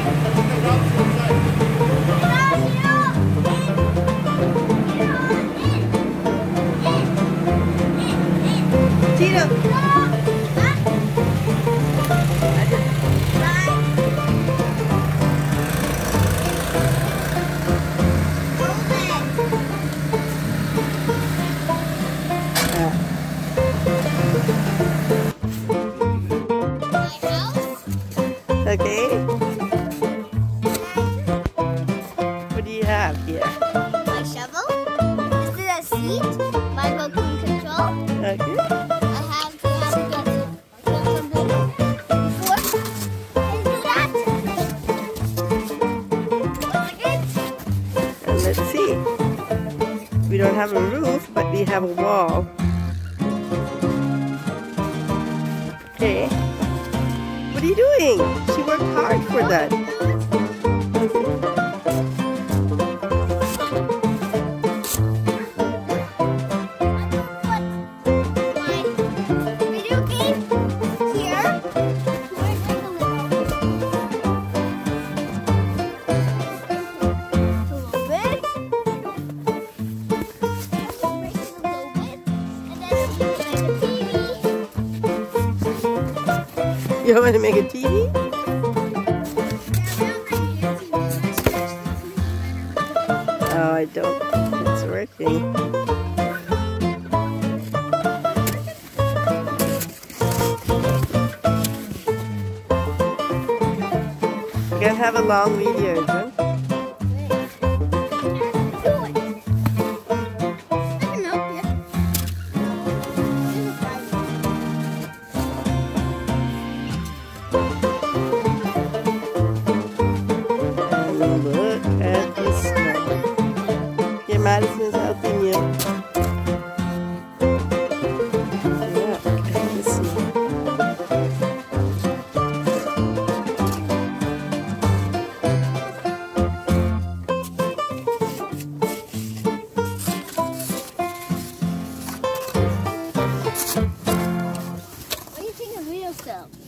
Okay. What do you have here? My shovel. This is a seat. My remote control. Okay. I have to get some before and do that. And let's see. We don't have a roof, but we have a wall. Okay. What are you doing? She worked hard for that. You want to make a TV? Oh, I don't think it's working. You gotta have a long video, John. Look at the snow. Yeah, Madison's helping you. Yeah, look at the snow. What do you think of video still?